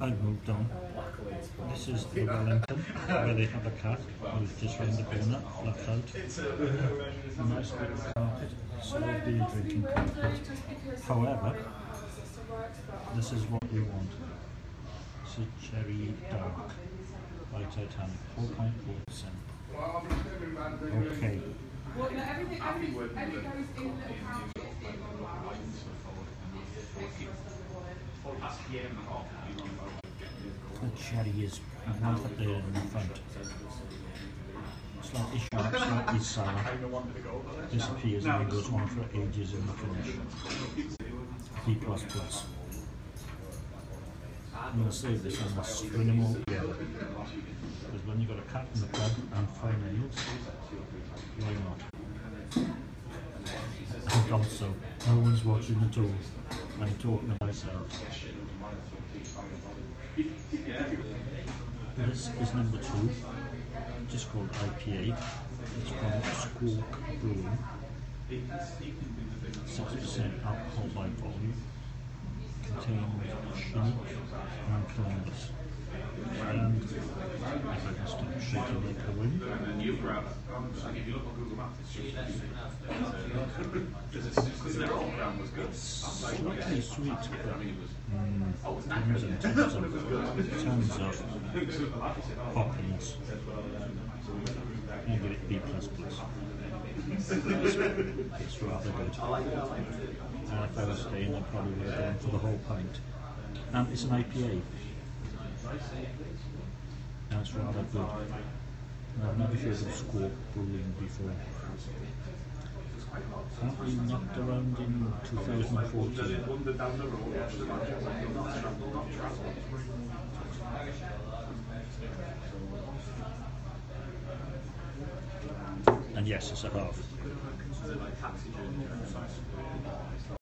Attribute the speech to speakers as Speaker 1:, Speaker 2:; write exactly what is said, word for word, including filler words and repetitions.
Speaker 1: I've moved on. This is the Wellington, where they have a cat who's just round the corner, flat out. A nice bit of carpet, solid beer drinking carpet. However, this is what we want. It's a cherry dark by Titanic, four point four percent. Okay.
Speaker 2: Well, no, everything, everything, everything goes in little pouches in
Speaker 1: The cherry is right up there in the front. Slightly sharp, slightly sour. Disappears and then goes on for ages in the finish. B plus plus. I'm going to save this and I'll string them all together. Because when you've got a cat in the pub and fine meals, why not? And also, no one's watching at all. I'm talking to myself. This is number two, just called I P A. It's from Squawk Brewing. six percent alcohol by volume. Contains Chinook and Columbus. And if I can stop shaking like the wind. Slightly sweet, but mm, tons and tons of, tons of hoppiness. You give it B plus plus. It's rather good. And if I was staying, I probably would have gone for the whole pint. And it's an I P A. And it's rather good. And I've never heard of Squawk Brewing before. Apparently knocked around in two thousand fourteen. And yes, it's a half.